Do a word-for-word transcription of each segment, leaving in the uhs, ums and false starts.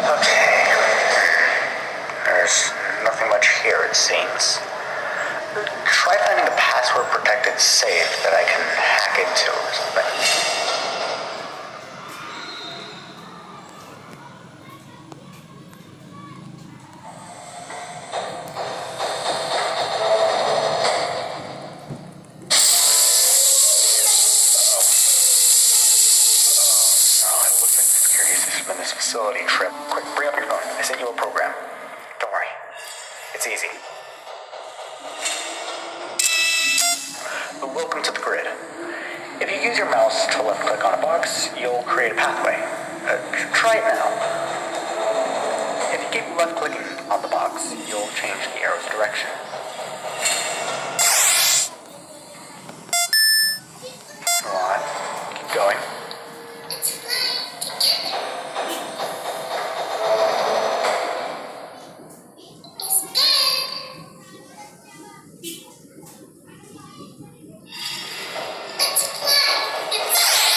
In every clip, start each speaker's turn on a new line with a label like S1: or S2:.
S1: Okay. There's nothing much here, it seems. Try finding a password-protected safe that I can hack into or something. Facility trip. Quick, bring up your phone. I sent you a program. Don't worry. It's easy. Welcome to the grid. If you use your mouse to left-click on a box, you'll create a pathway. Uh, try it now. If you keep left-clicking on the box, you'll change the arrow's direction. Go on. Keep going.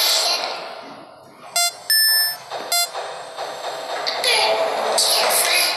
S2: Different.